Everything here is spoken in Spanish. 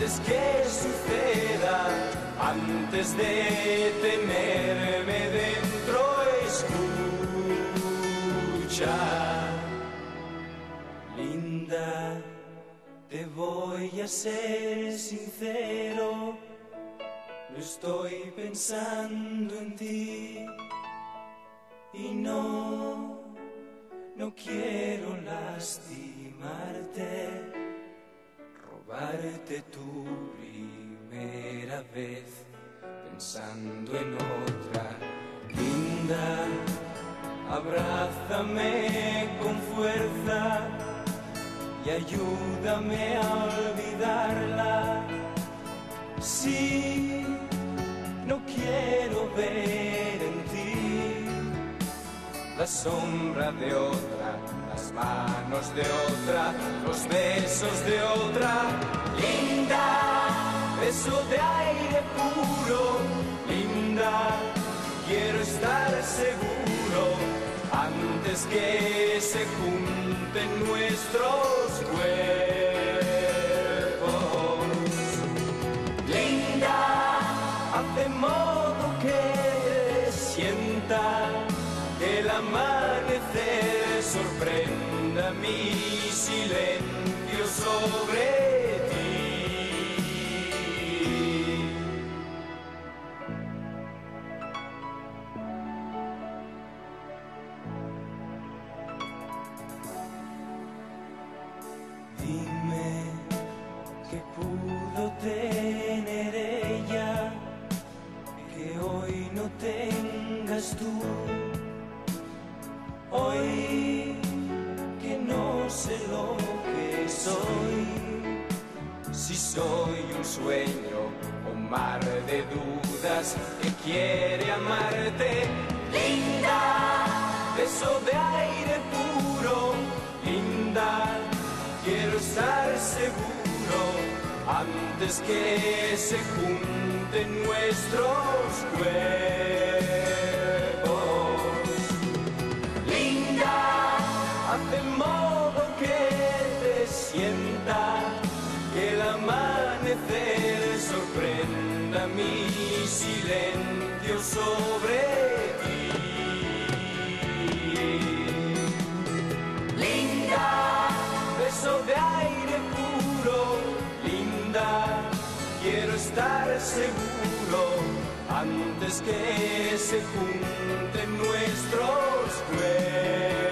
antes que suceda, antes de tenerme dentro, escucha. Linda, te voy a ser sincero, no estoy pensando en ti y no quiero lastimarte, robarte tu primera vez pensando en otra. Linda, abrázame con fuerza y ayúdame a olvidarla. Sí, no quiero ver en ti la sombra de otra, las manos de otra, los besos de otra. Linda, beso de aire puro. Linda, quiero estar seguro antes que se junten nuestros cuerpos. Linda, haz de modo que sienta que el amanecer sorprenda mi silencio sobre ti. Dime qué pudo tener ella que hoy no tengas tú. Hoy que no sé lo que soy, si soy un sueño o un mar de dudas que quiere amarte. Linda, beso de aire puro. Linda, quiero estar seguro antes que se junten nuestros cuerpos. Linda, haz de modo que te sienta que el amanecer sorprenda mi silencio sobre ti. Linda, beso de aire puro. Linda, quiero estar seguro antes que se junten nuestros cuerpos.